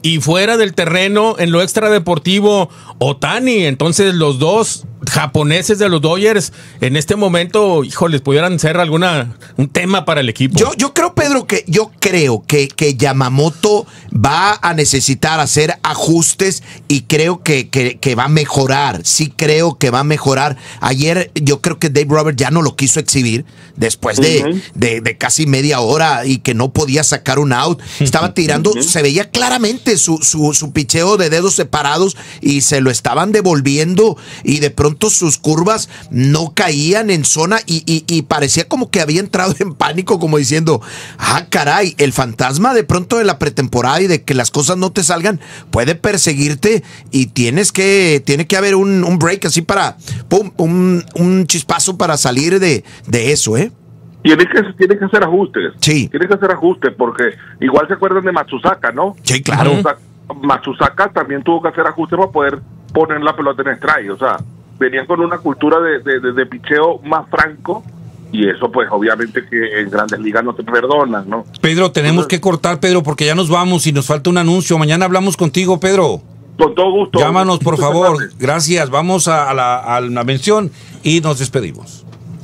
y fuera del terreno, en lo extradeportivo, Ohtani. Entonces los dos japoneses de los Dodgers en este momento, híjoles, pudieran ser un tema para el equipo. Yo creo, Pedro, que Yamamoto va a necesitar hacer ajustes y creo que va a mejorar. Sí creo que va a mejorar. Ayer yo creo que Dave Roberts ya no lo quiso exhibir después de casi media hora y que no podía sacar un out. Estaba tirando, se veía claramente su picheo de dedos separados y se lo estaban devolviendo y de pronto sus curvas no caían en zona y parecía como que había entrado en pánico, como diciendo, caray, el fantasma de pronto de la pretemporada y de que las cosas no te salgan puede perseguirte y tiene que haber un break así para un chispazo para salir de eso, Tiene que hacer ajustes. Sí. Tiene que hacer ajustes porque igual se acuerdan de Matsusaka, ¿no? Sí, claro. Matsusaka también tuvo que hacer ajustes para poder poner la pelota en strike. O sea, venían con una cultura de picheo más franco y eso pues obviamente que en Grandes Ligas no te perdonan, ¿no? Pedro, tenemos que cortar, Pedro, porque ya nos vamos y nos falta un anuncio. Mañana hablamos contigo, Pedro. Con todo gusto. Llámanos, por favor. Gracias. Vamos a la mención y nos despedimos.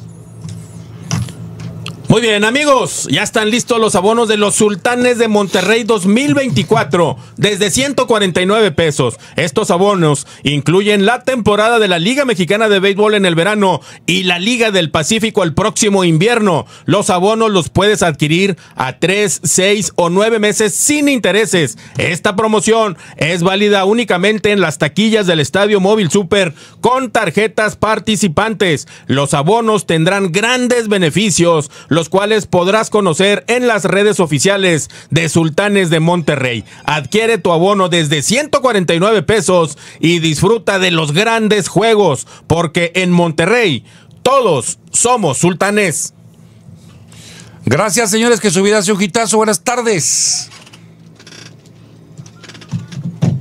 Muy bien, amigos, ya están listos los abonos de los Sultanes de Monterrey 2024 desde 149 pesos. Estos abonos incluyen la temporada de la Liga Mexicana de Béisbol en el verano y la Liga del Pacífico el próximo invierno. Los abonos los puedes adquirir a 3, 6 o 9 meses sin intereses. Esta promoción es válida únicamente en las taquillas del Estadio Móvil Super con tarjetas participantes. Los abonos tendrán grandes beneficios, los cuales podrás conocer en las redes oficiales de Sultanes de Monterrey. Adquiere tu abono desde 149 pesos y disfruta de los grandes juegos, porque en Monterrey todos somos sultanes. Gracias, señores, que su vida sea un hitazo. Buenas tardes.